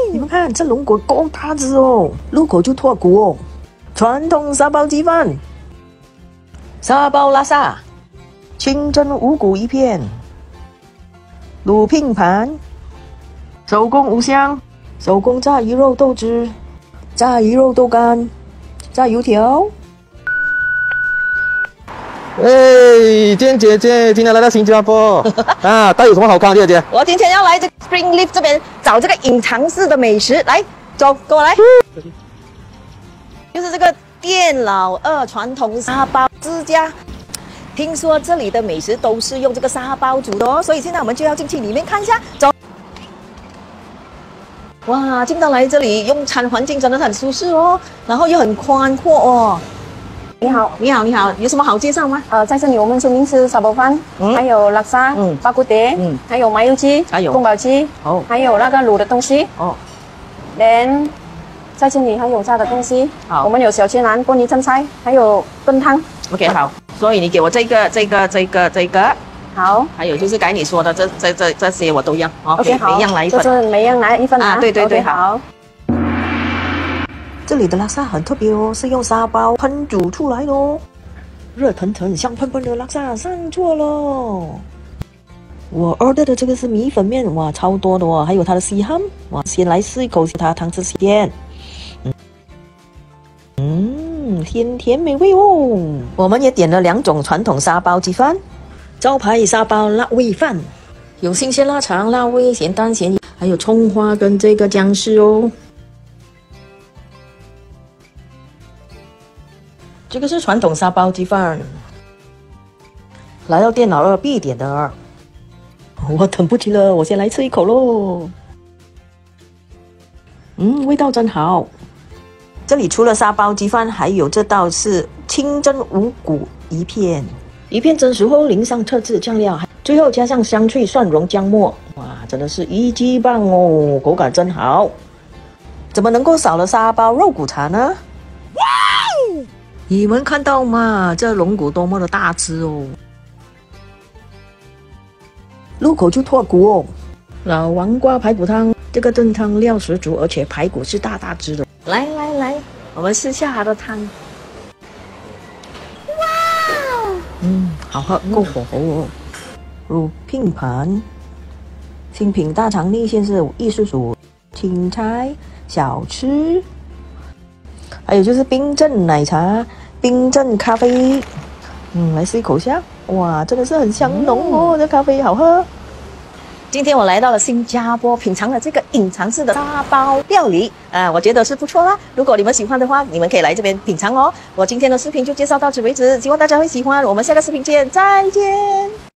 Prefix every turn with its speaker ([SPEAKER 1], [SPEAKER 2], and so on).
[SPEAKER 1] 你们看这龙骨够大只哦，入口就脱骨哦。传统沙包鸡饭，沙包拉萨，清蒸五谷一片，卤拼盘，手工五香，手工炸鱼肉豆汁，炸鱼肉豆干，炸油条。
[SPEAKER 2] 哎，见姐姐，今天来到新加坡啊，带有什么好看的姐姐？
[SPEAKER 1] 我今天要来这个 Springleaf 这边找这个隐藏式的美食，来，走，跟我来。就是这个店老二传统沙包之家，听说这里的美食都是用这个沙包煮的哦，所以现在我们就要进去里面看一下，走。哇，进到来这里用餐环境真的很舒适哦，然后又很宽阔哦。
[SPEAKER 3] 你好，
[SPEAKER 1] 你好，你好，有什么好介绍吗？
[SPEAKER 3] 在这里我们出名是沙包饭，还有拉沙，巴古碟，还有麻油鸡，
[SPEAKER 1] 还有
[SPEAKER 3] 宫保鸡，
[SPEAKER 1] 哦，
[SPEAKER 3] 还有那个卤的东西，
[SPEAKER 1] 哦，
[SPEAKER 3] 在这里还有炸的东西，
[SPEAKER 1] 好，
[SPEAKER 3] 我们有小青腩、玻璃蒸菜，还有炖汤。
[SPEAKER 1] OK， 好，所以你给我这个，
[SPEAKER 3] 好，
[SPEAKER 1] 还有就是该你说的这些我都要
[SPEAKER 3] ，OK， 好，
[SPEAKER 1] 每样来一份，
[SPEAKER 3] 就是每样来一份
[SPEAKER 1] 啊，对对对，
[SPEAKER 3] okay，好。
[SPEAKER 1] 这里的拉萨很特别哦，是用沙包烹煮出来的哦，热腾腾、香喷喷的拉萨上桌喽。我 order 的这个是米粉面，哇，超多的哦，还有它的西ham，哇，先来试一口它汤汁鲜，甜甜美味哦。我们也点了2种传统沙包鸡饭，招牌沙包辣味饭，有新鲜腊肠、辣味、咸蛋、咸盐，还有葱花跟这个姜丝哦。这个是传统沙包鸡饭，来到店老二必点的，我等不及了，我先来吃一口喽。味道真好。这里除了沙包鸡饭，还有这道是清蒸五谷一片，一片蒸熟后淋上特制酱料，最后加上香脆蒜蓉姜末，哇，真的是一级棒哦，口感真好。怎么能够少了沙包肉骨茶呢？你们看到吗？这龙骨多么的大只哦！入口就脱骨哦。老黄瓜排骨汤，这个炖汤料十足，而且排骨是大只的。来来来，我们试下它的汤。哇！好喝，够火候哦。卤拼盘，新品大肠内馅是艺术组青菜小吃。还有就是冰镇奶茶、冰镇咖啡，来试一口下，哇，真的是很香浓哦，这咖啡好喝。今天我来到了新加坡，品尝了这个隐藏式的沙包料理，我觉得是不错啦。如果你们喜欢的话，你们可以来这边品尝哦。我今天的视频就介绍到此为止，希望大家会喜欢，我们下个视频见，再见。